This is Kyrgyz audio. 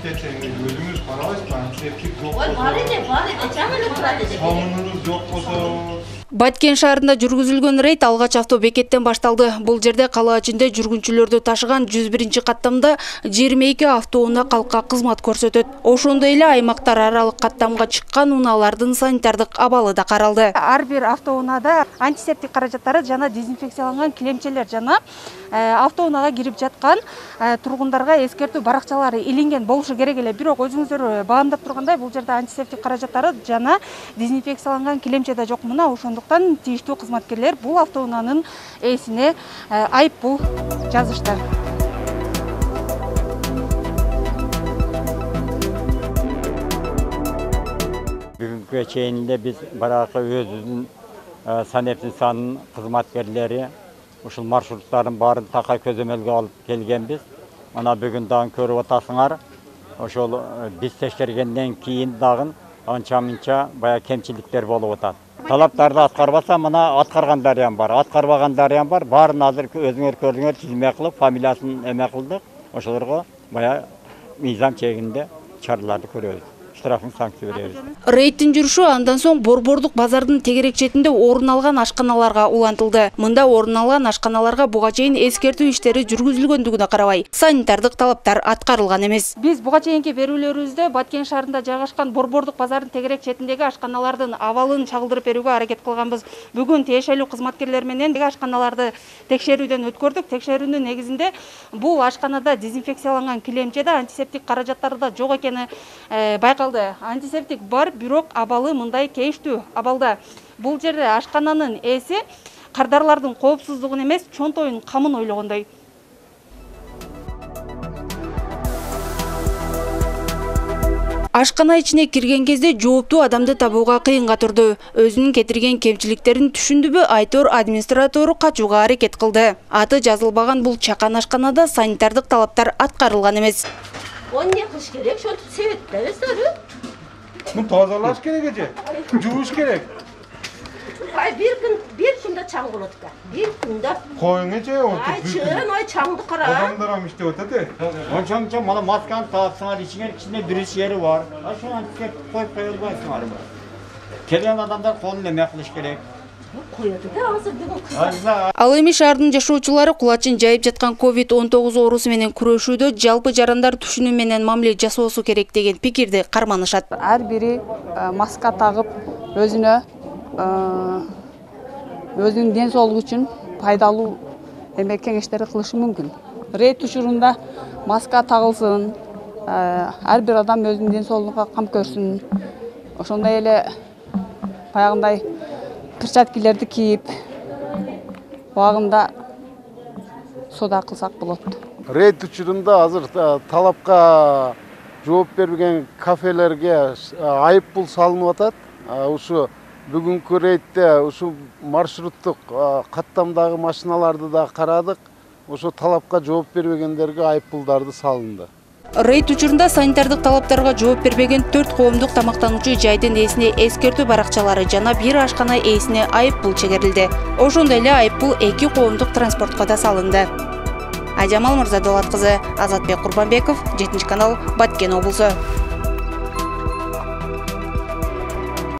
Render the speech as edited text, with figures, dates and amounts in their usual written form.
иштетсеңиз өзүңүз карабайсызбы? Антисептик жок болсо. Бар эде, чаң эле турат эде. Сабунунуз жок болсо. Баткен шаарында жүргүзүлгөн рейд алгач автобекеттен башталды. Бул жерде кала ичинде жүргүнчүлөрдү ташыган 101 каттамда 22 автоунаа калкка кызмат көрсөтөт. Ошондой эле аймактар аралык каттамга чыккан унаалардын санитардык абалы да каралды. Ар бир автоунаада антисептик каражаттары жана дезинфекцияланган килемчелер жана автоунаага кирип жаткан тургундарга эскертүү баракчалары илинген болушу керек эле. Бирок өзүңүздөр баамдап тургандай, бул жерде антисептик каражаттары жана дезинфекцияланган килемче да жок. Мына ошондуктан тийиштүү кызматкерлер бул автоунаанын ээсине айып бул жазышты. Бүгүнкү чейинде биз баракы өзүбүздүн санэптик санын кызматкерлери ушул маршруттардын баарын такай көзөмөлгө алып келгенбиз. Мына бүгүн дагы көрүп атасыңар. Ошол биз текшергенден кийин дагы анча-мынча бая кемчиликтер болуп атат. Талаптарды аткарбаса, мына аткаргандар ham бар, аткарбагандар ham бар. Баарын азыр өзүңөр көрдүңөр, тизме кылып, фамилиясын эме кылдык. Ошолорго бая мыйзам чегинде чараларды көрөбүз. Штрафын санкция беребиз. Рейдтин жүрүшү андан соң Борбордук базардын тегерек четинде орун алган ашканаларга улантылды. Мында орун алган ашканаларга буга чейин эскертүү иштери жүргүзүлгөндүгүнө карабай, санитардык талаптар аткарылган эмес. Биз буга чейинки берүүлөрүбүздө Баткен шаарында жайгашкан Борбордук базардын тегерек четиндеги ашканалардын абалын чагылдырып берүүгө аракет кылганбыз. Бүгүн тиешелүү кызматкерлер менен ашканаларды текшерүүдөн өткөрдүк. Текшерүүнүн негизинде бул ашканада дезинфекцияланган килемче да, антисептик каражаттары да жок экени байкалды. Антисептик бар, бирок абалы мындай кейиштүү абалда. Бул жерде ашкананын ээси кардарлардын коопсуздугун эмес, чонтоюнун камын ойлогондой. Ашкана ичине кирген кезде жооптуу адамды табууга кыйынга турду. Өзүнүн кетирген кемчиликтерин түшүндүбү, Айтор администратору качууга аракет кылды. Аты жазылбаган бул чакан ашканада санитардык талаптар аткарылган эмес. Onu ne kış gerek? Şöyle sevetler sarı. Bunu tazalaş gerek ece. Juvuş gerek. Ay bir günde çam buluttu. Bir günde. Koyun ece o. Ay çığın ay çamdı kara. Adamlar işte ötede. Onca mana maskanı tağıtsınlar, içinde bir yeri var. Şu antiseptik koyup koyulbaysınlar. Gelen adamlar kolunu emek kılış gerek. Ал эми шаардын жашоочулары кулачын жайып жаткан COVID-19 оорусу менен күрөшүүдө жалпы жарандар түшүнүү менен мамиле жасоосу керек деген пикирди карманышат. Ар бири маска тагып, өзүнүн ден соолугу үчүн пайдалуу кеңештерди кылышы мүмкүн. Рейд учурунда маска тагылсын, ар бир адам өзүнүн ден соолугуна кам көрсүн. Ошондой эле баягындай перчаткилерди кийип, убагында сода кылсак болот. Рейд учурунда азыр талапка жооп бербеген кафелерге айыппул салынып атат. Ушу бүгүнкү рейдте ушу маршруттук каттамдагы машиналарды да карадык. Ушу талапка жооп бербегендерге айыппулдарды салынды. Рейд учурунда санитардык талаптарга жооп бербеген 4 коомдук тамактануучу жайдын ээсине эскертүү баракчалары жана бир ашкана ээсине айыппул чегерилди. Ошондой эле айыппул 2 коомдук транспортко да салынды. Ажамал Мырзадолат кызы, Азатбек Курбанбеков, 7 канал, Баткен облусу.